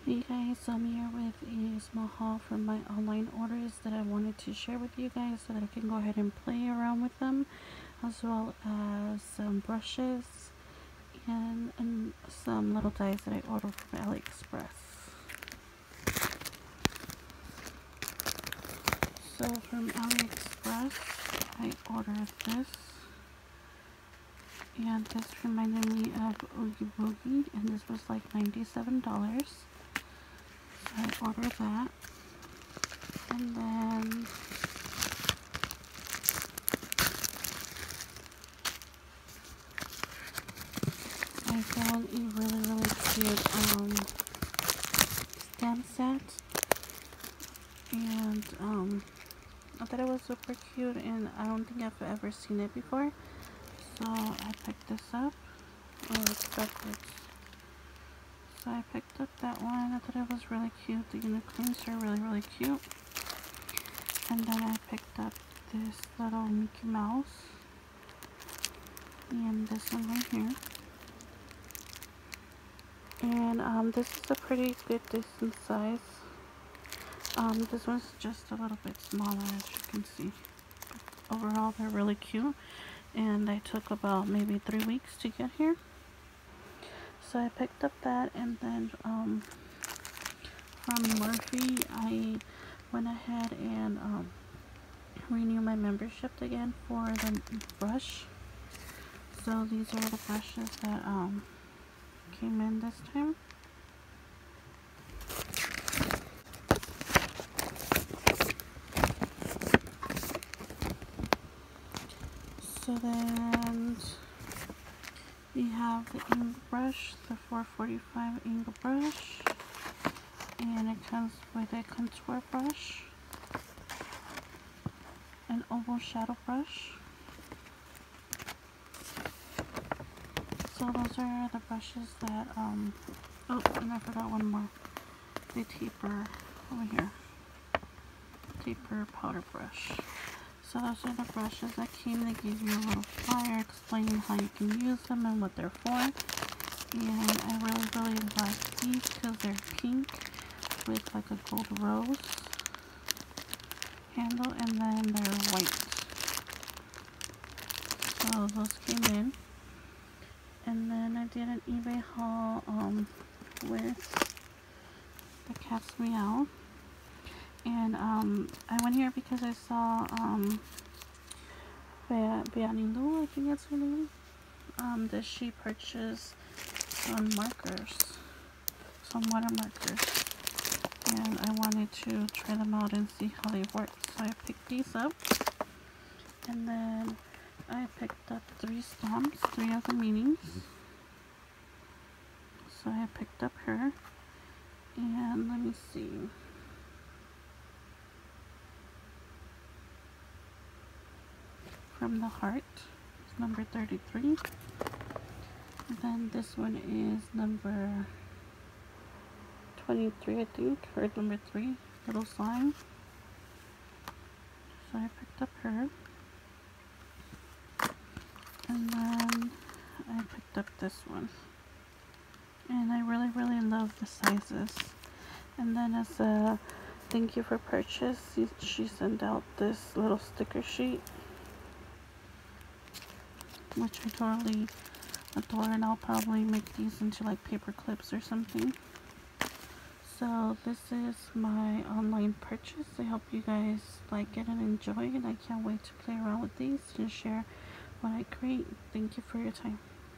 Hey guys, I'm here with a small haul from my online orders that I wanted to share with you guys so that I can go ahead and play around with them, as well as some brushes and some little dies that I ordered from AliExpress. So from AliExpress, I ordered this, and this reminded me of Oogie Boogie, and this was like $97. So I ordered that. And then I found a really cute stamp set, and I thought it was super cute, and I don't think I've ever seen it before, so I picked this up. Oh, it's backwards. So I picked up that one. I thought it was really cute. The unicorns are really cute. And then I picked up this little Mickey Mouse, and this one right here. And this is a pretty good decent size. This one's just a little bit smaller, as you can see. But overall, they're really cute, and I took about maybe 3 weeks to get here. So I picked up that, and then from Morphe, I went ahead and renewed my membership again for the brush. So these are the brushes that came in this time. So then we have the ink brush, the 445 ink brush, and it comes with a contour brush, an oval shadow brush. So those are the brushes that oh, and I forgot one more. The taper over here. Taper powder brush. So those are the brushes that came. They give you a little flyer explaining how you can use them and what they're for. And I really like these because they're pink with like a gold rose handle, and then they're white. So those came in. And then I did an eBay haul with the Cat's Meow. And I went here because I saw Bianilu, I think that's her name, that she purchased some markers, some water markers, and I wanted to try them out and see how they work. So I picked these up, and then I picked up 3 stamps, 3 of the meanings. So I picked up her, and let me see. From the heart is number 33. Then this one is number 23, I think, or number 3, little slime. So I picked up her. And then I picked up this one. And I really love the sizes. And then as a thank you for purchase, she sent out this little sticker sheet, which I totally adore, and I'll probably make these into like paper clips or something. So this is my online purchase. I hope you guys like it and enjoy it. I can't wait to play around with these and share what I create. Thank you for your time.